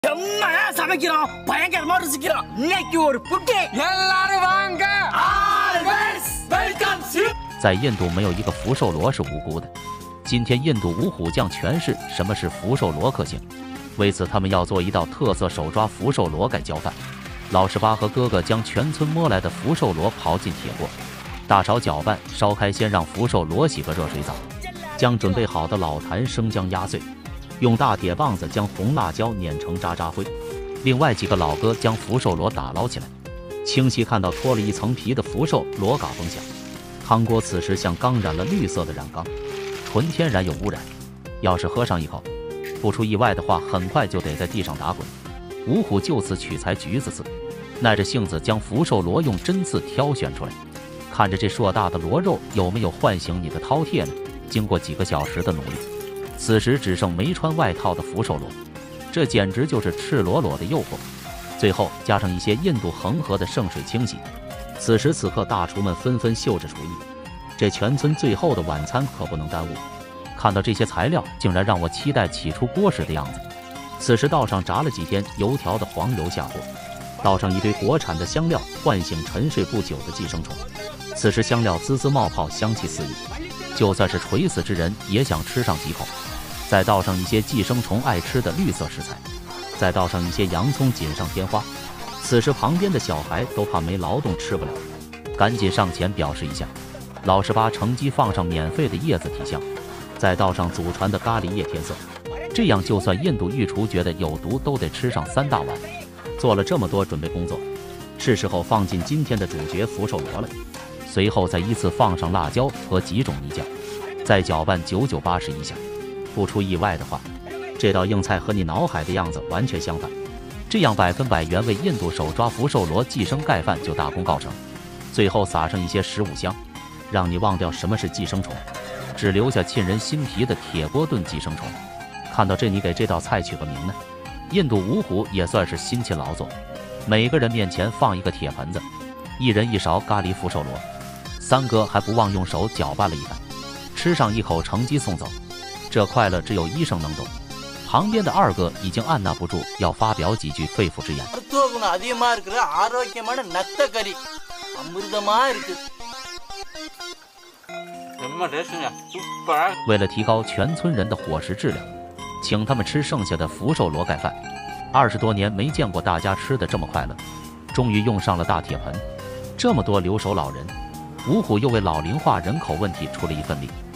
엄마 사막이랑 பயங்கர மறுசிக்கிறா இன்னைக்கு ஒரு புட்டி எல்லாரும் வாங்க ஆல்வேஸ் வெல்கம் டு。 在印度没有一个福寿螺是无辜的。今天印度五虎将诠释什么是福寿螺克星，为此他们要做一道特色手抓福寿螺盖浇饭。老十八和哥哥将全村摸来的福寿螺刨进铁锅，大勺搅拌，烧开，先让福寿螺洗个热水澡，将准备好的老坛生姜压碎。 用大铁棒子将红辣椒碾成渣渣灰，另外几个老哥将福寿螺打捞起来，清晰看到脱了一层皮的福寿螺嘎嘣响。汤锅此时像刚染了绿色的染缸，纯天然有污染。要是喝上一口，不出意外的话，很快就得在地上打滚。五虎就此取材橘子刺，耐着性子将福寿螺用针刺挑选出来，看着这硕大的螺肉有没有唤醒你的饕餮呢？经过几个小时的努力。 此时只剩没穿外套的福寿螺，这简直就是赤裸裸的诱惑。最后加上一些印度恒河的圣水清洗。此时此刻，大厨们纷纷秀着厨艺，这全村最后的晚餐可不能耽误。看到这些材料，竟然让我期待起出锅时的样子。此时倒上炸了几天油条的黄油下锅，倒上一堆国产的香料，唤醒沉睡不久的寄生虫。此时香料滋滋冒泡，香气四溢，就算是垂死之人也想吃上几口。 再倒上一些寄生虫爱吃的绿色食材，再倒上一些洋葱，锦上添花。此时旁边的小孩都怕没劳动吃不了，赶紧上前表示一下。老十八乘机放上免费的叶子提香，再倒上祖传的咖喱叶添色。这样就算印度御厨觉得有毒，都得吃上3大碗。做了这么多准备工作，是时候放进今天的主角福寿螺了。随后再依次放上辣椒和几种泥酱，再搅拌9980下。 不出意外的话，这道硬菜和你脑海的样子完全相反。这样100%原味印度手抓福寿螺寄生盖饭就大功告成。最后撒上一些15香，让你忘掉什么是寄生虫，只留下沁人心脾的铁锅炖寄生虫。看到这，你给这道菜取个名呢？印度五虎也算是辛勤劳作，每个人面前放一个铁盆子，一人一勺咖喱福寿螺。三哥还不忘用手搅拌了一番，吃上一口乘机送走。 这快乐只有医生能懂。旁边的二哥已经按捺不住，要发表几句肺腑之言。为了提高全村人的伙食质量，请他们吃剩下的福寿螺盖饭。20多年没见过大家吃的这么快乐，终于用上了大铁盆。这么多留守老人，五虎又为老龄化人口问题出了一份力。